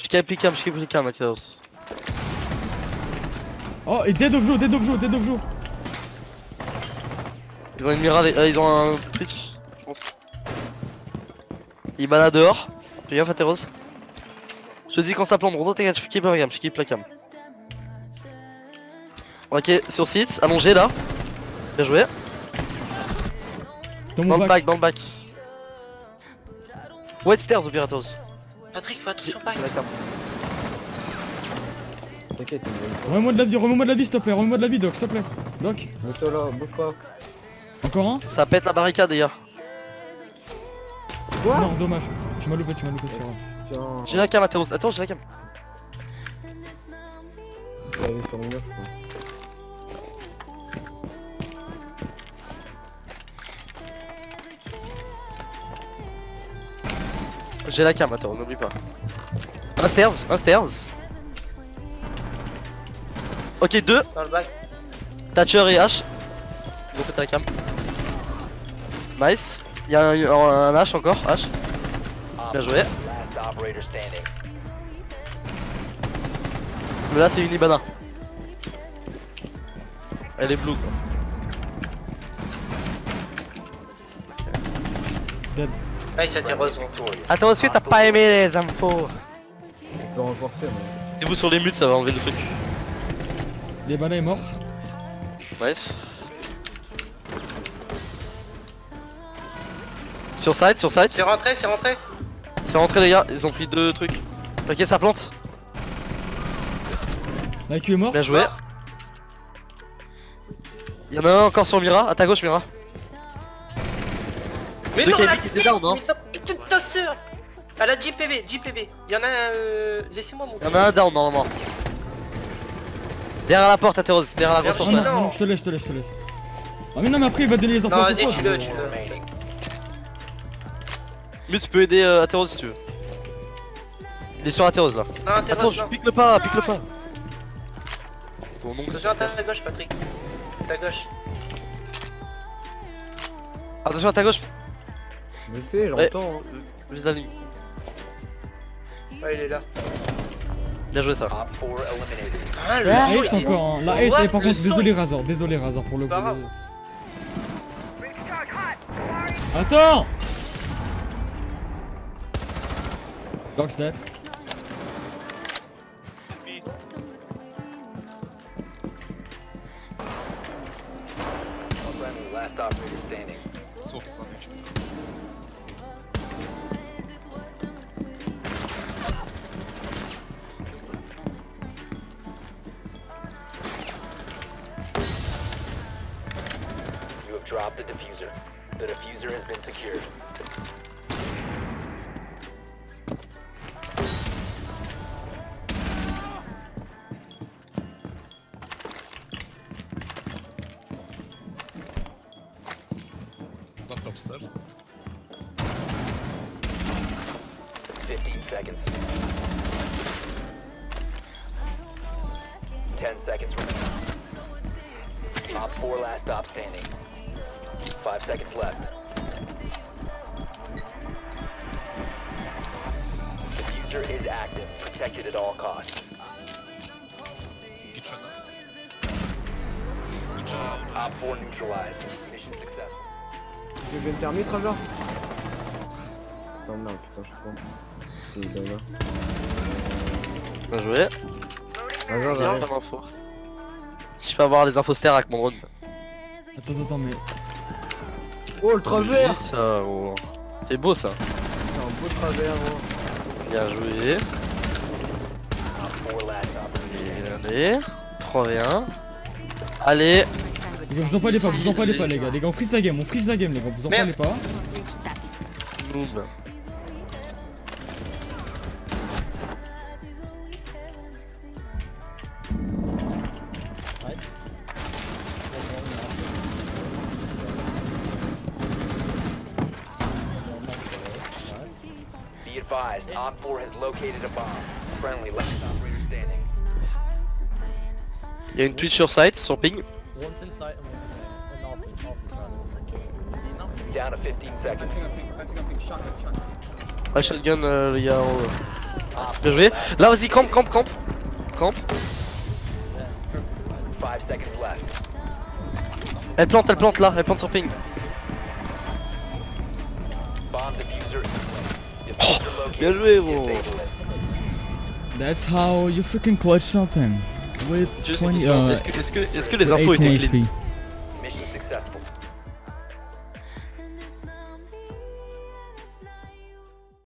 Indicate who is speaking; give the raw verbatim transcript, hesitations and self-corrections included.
Speaker 1: Je capte les cams, je capte les cams, Mathias.
Speaker 2: Oh, et dead objo, dead objo, dead objo.
Speaker 1: Ils ont une mirade, euh, ils ont un Twitch, je pense. Ils baladent dehors. Fais gaffe à tes roses. Je te dis quand ça plante, Rondo, t'inquiète, je keep la cam, je keep la cam. Ok, sur site, allongé là. Bien joué.
Speaker 2: Dans
Speaker 1: Dans
Speaker 2: mon
Speaker 1: le
Speaker 2: bac.
Speaker 1: back, dans le back. White stairs, Operatos.
Speaker 3: Patrick, fais attention, back.
Speaker 1: La cam.
Speaker 4: T'inquiète, il me donne
Speaker 2: Remets-moi de la vie, remets-moi de la vie, s'il te plaît, remets-moi de la vie, Doc, s'il te plaît. Doc,
Speaker 4: pas. Bouge-toi là, bouge pas.
Speaker 2: encore un?
Speaker 1: Ça pète la barricade, les gars.
Speaker 4: Quoi?
Speaker 2: Non, dommage. Tu m'as loupé, tu m'as loupé, c'est pas grave.
Speaker 4: Tiens,
Speaker 1: J'ai la cam, Mathéos. Attends, j'ai la cam.
Speaker 4: je vais aller sur le mur, je crois.
Speaker 1: J'ai la cam, attends, n'oublie pas. Un stairs, un stairs. Ok, deux.
Speaker 3: Dans le back.
Speaker 1: Thatcher et H. Ils vont péter la cam. Nice. Y'a un, un H encore, H. Bien joué. Mais là, c'est une Ibana. Elle est blue quoi.
Speaker 2: Dead.
Speaker 3: Ah, il s'est rose.
Speaker 1: Attends, est-ce que t'as pas aimé les infos?
Speaker 4: Je peux renforcer, mais.
Speaker 1: C'est vous sur les mutes, ça va enlever le truc.
Speaker 2: L'Ebana est morte.
Speaker 1: Nice. Sur side, sur side.
Speaker 3: C'est rentré, c'est rentré.
Speaker 1: C'est rentré les gars, ils ont pris deux trucs. Ok, ça plante.
Speaker 2: La Q est mort.
Speaker 1: Bien joué. Y'en a un encore sur Mira, à ta gauche Mira.
Speaker 3: Mais
Speaker 1: Deux
Speaker 3: non,
Speaker 1: K B
Speaker 3: la
Speaker 1: qui étaient down, hein.
Speaker 3: mais ta putain de ta sœur. Elle a J P B, J P B. Y'en a un. Euh... Laissez-moi mon.
Speaker 1: Y'en a un down normalement. Derrière la porte, Athéros, derrière la grosse
Speaker 2: Oh
Speaker 1: porte.
Speaker 2: non,
Speaker 1: là.
Speaker 2: non, non, je te laisse, je te laisse, je te laisse. Ah mais non mais après il va donner les infos
Speaker 3: Non,
Speaker 2: à ce
Speaker 3: vas-y,
Speaker 2: soir.
Speaker 3: tu le, tu le.
Speaker 1: Mute, tu peux aider euh, Athéros si tu veux. Il est sur Athéros là.
Speaker 3: Non,
Speaker 1: Attends,
Speaker 3: Athéros,
Speaker 1: je
Speaker 3: non.
Speaker 1: pique le pas, pique le pas. Ton ongle.
Speaker 3: Attention à ta gauche, Patrick. Ta gauche.
Speaker 1: Attention à ta gauche.
Speaker 4: Je sais,
Speaker 1: Ouais.
Speaker 4: j'entends. hein.
Speaker 1: Vise la ligne.
Speaker 3: Ouais, il est là.
Speaker 1: Bien joué ça.
Speaker 3: Ah, le
Speaker 2: La
Speaker 3: fou,
Speaker 2: Ace
Speaker 3: il est-
Speaker 2: encore, hein. La Ace
Speaker 3: What,
Speaker 2: et par
Speaker 3: le
Speaker 2: contre,
Speaker 3: son.
Speaker 2: désolé Razor, désolé Razor pour le coup.
Speaker 3: Pas grave.
Speaker 2: Attends. Doc's dead.
Speaker 5: You have dropped the diffuser. The diffuser has been secured.
Speaker 6: Not upstairs.
Speaker 5: fifteen seconds. ten seconds remaining. Op four last stop standing. five seconds left. Diffuser is active. Protected at all costs.
Speaker 6: Good shot. Good job.
Speaker 5: Op four neutralized. Mission successful.
Speaker 4: Tu veux me permis, Trevor? Non, non, putain, je suis con. Il est là.
Speaker 1: Bien joué.
Speaker 4: Trevor,
Speaker 1: Bien,
Speaker 4: j'arrive.
Speaker 1: comme info. Si je peux avoir les infos stères avec mon drone.
Speaker 2: Attends, attends, mais.
Speaker 4: Oh, le travers!
Speaker 1: Oui, ça, oh. C'est beau ça.
Speaker 4: C'est un beau travers, oh.
Speaker 1: Bien joué.
Speaker 5: Op four last stop.
Speaker 1: Allez. trois v un. Allez.
Speaker 2: Vous en parlez pas, vous en parlez pas les gars. Les gars, on freeze la game, on freeze la game les gars, vous en
Speaker 3: Merde.
Speaker 2: parlez pas.
Speaker 1: Noob.
Speaker 7: Nice.
Speaker 5: Be advised, Op four has located a bomb. Friendly last operator standing.
Speaker 1: Il y a une Twitch sur site, sur ping.
Speaker 7: One's in sight and one's in, in office. Office rather.
Speaker 5: Down to fifteen seconds.
Speaker 1: Ah, shotgun, euh, les gars. en haut. Bien joué. Là, vas-y, campe, campe, campe. Campe.
Speaker 5: Five seconds left.
Speaker 1: Elle plante, elle plante là, elle plante sur ping.
Speaker 5: Bomb diffuser.
Speaker 1: Oh, bien joué, gros.
Speaker 2: That's how you freaking clutch something. With
Speaker 1: Juste
Speaker 2: twenty,
Speaker 1: une question,
Speaker 2: uh,
Speaker 1: est-ce que, est-ce que, est-ce que les infos
Speaker 2: eighteen
Speaker 1: étaient clean?
Speaker 2: H P.